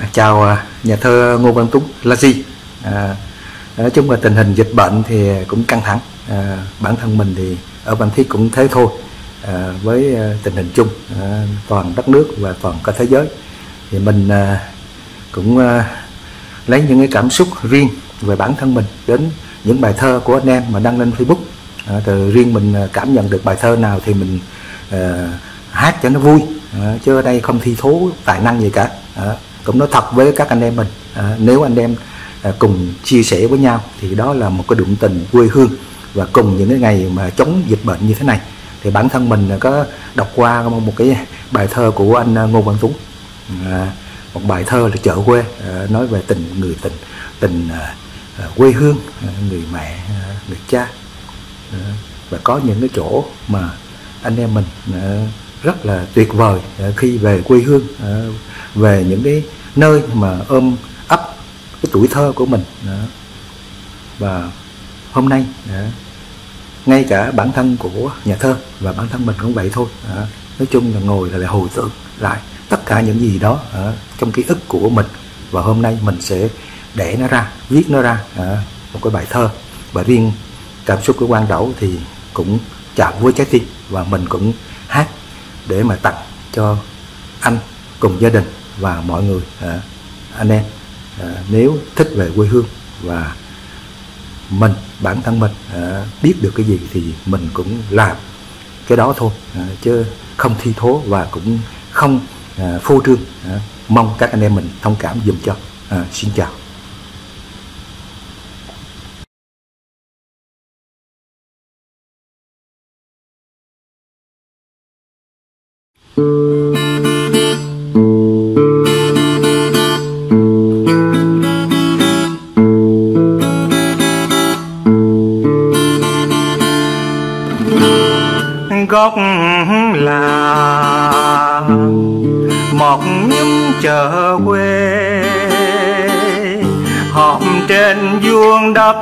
Chào nhà thơ Ngô Văn Tuấn là gì? Nói chung là tình hình dịch bệnh thì cũng căng thẳng. Bản thân mình thì ở Phan Thiết cũng thế thôi. Với tình hình chung toàn đất nước và toàn cả thế giới thì mình cũng lấy những cái cảm xúc riêng về bản thân mình đến những bài thơ của anh em mà đăng lên Facebook. Từ riêng mình cảm nhận được bài thơ nào thì mình hát cho nó vui, chứ ở đây không thi thố tài năng gì cả. Cũng nói thật với các anh em mình, nếu anh em cùng chia sẻ với nhau thì đó là một cái đụng tình quê hương. Và cùng những cái ngày mà chống dịch bệnh như thế này thì bản thân mình có đọc qua một cái bài thơ của anh Ngô Văn Tuấn, một bài thơ là Chợ Quê, nói về tình quê hương, người mẹ, người cha. Và có những cái chỗ mà anh em mình rất là tuyệt vời khi về quê hương, về những cái nơi mà ôm ấp cái tuổi thơ của mình. Và hôm nay ngay cả bản thân của nhà thơ và bản thân mình cũng vậy thôi. Nói chung là ngồi là hồi tưởng lại tất cả những gì đó trong ký ức của mình, và hôm nay mình sẽ để nó ra, viết nó ra một cái bài thơ. Và riêng cảm xúc của Quang Đẩu thì cũng chạm với trái tim, và mình cũng hát để mà tặng cho anh cùng gia đình và mọi người, anh em. Nếu thích về quê hương và mình, bản thân mình biết được cái gì thì mình cũng làm cái đó thôi, chứ không thi thố và cũng không phô trương. Mong các anh em mình thông cảm dùm cho. Xin chào. Góc làng một nhúm chợ quê, họp trên vuông đất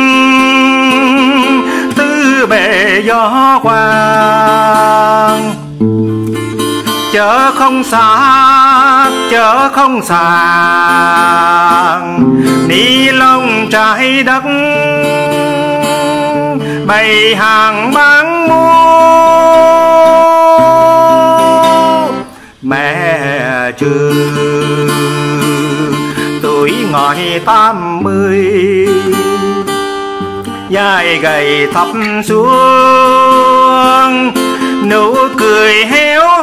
tứ bề gió quang. Chợ không xa, chợ không sàng, ni lông trái đất bày hàng bán mua. Mẹ trừ tuổi ngòi 80, vai gầy thấp xuống, nụ cười héo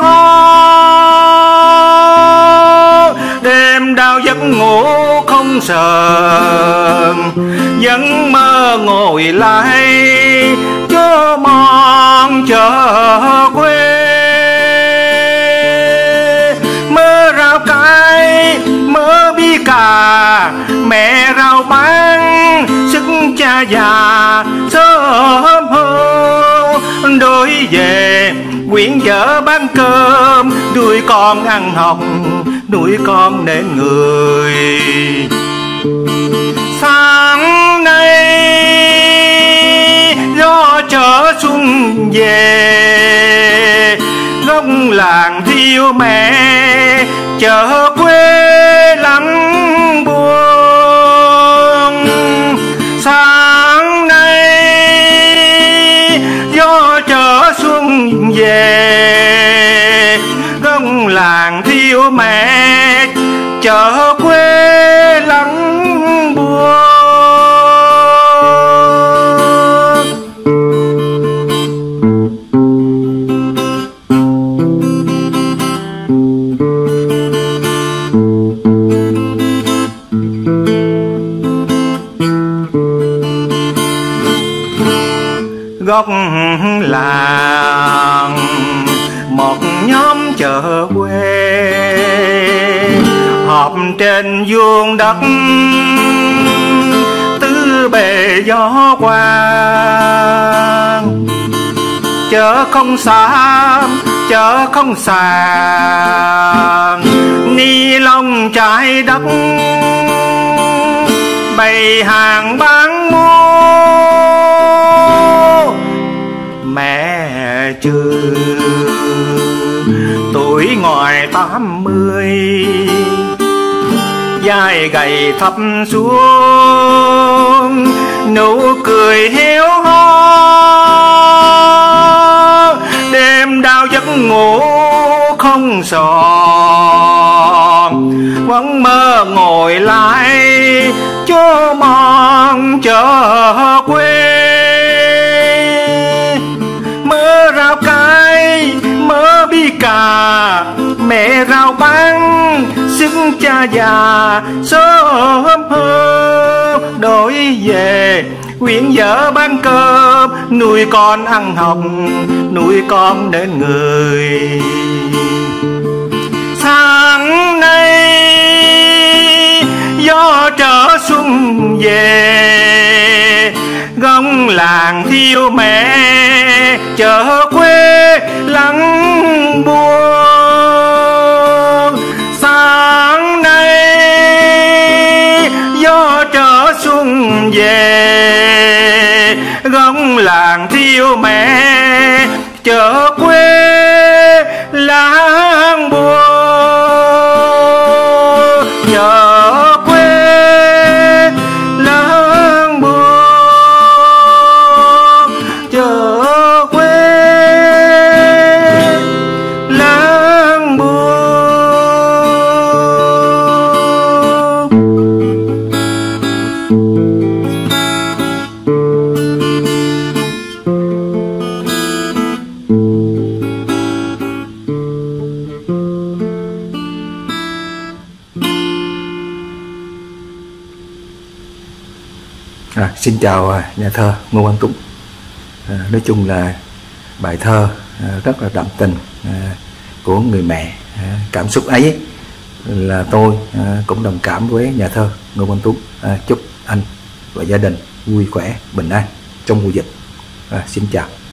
hon. Đêm đau giấc ngủ không sờn, vẫn mơ ngồi lại cho mòn chợ quê. Mơ rau cải, mơ bí cà, mẹ rau bán sức cha già sớm hơn. Đôi về quyện vợ bán cơm, nuôi con ăn học, nuôi con để người. Sáng nay gió chợ xuân về, góc làng thiêu mẹ chợ quê lắng buồn. Sáng nay gió chợ xuân về, góc làng thiêu mẹ chợ quê lắng buồn. Góc làng một nhóm chợ quê, họp trên vuông đất tứ bề gió quang. Chợ không xa, chợ không sàng, ni lông trái đất bày hàng bán mua. Mẹ trừ tuổi ngoài 80, dài gầy thấp xuống, nụ cười héo hon, đêm đau giấc ngủ không sòn, vẫn mơ ngồi lại cho mong chờ quê. Mơ rau cải mơ bi cà, mẹ rau băng sức cha già sớm hơn, đổi về quyện vợ bán cơm, nuôi con ăn học, nuôi con đến người. Sáng nay gió trở xuân về, gông làng thiêu mẹ chợ quê lắng buồn. Sáng nay gió trở xuân về, gông làng thiêu mẹ chợ quê lắng buồn. Chợ quê lắng buồn, chợ quê lắng buồn. Xin chào nhà thơ Ngô Quang Tuấn. Nói chung là bài thơ rất là đậm tình của người mẹ. Cảm xúc ấy là tôi cũng đồng cảm với nhà thơ Ngô Quang Tuấn. Chúc anh và gia đình vui khỏe, bình an trong mùa dịch. Xin chào.